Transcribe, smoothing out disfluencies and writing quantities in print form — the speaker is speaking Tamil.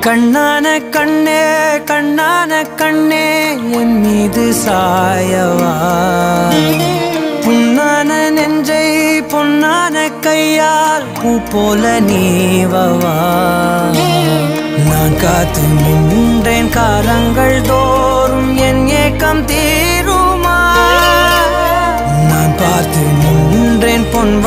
கண்ணான கண்ணே கண்ணான கண்ணே என் மீது சாயவா புண்ணான நெஞ்சை பொன்னான கையால் பூ போல நீவவா நான் காத்து நின்றேன் காலங்கள் தோறும் என் ஏக்கம் தீருமா நான் பார்த்து நின்றேன் பொன்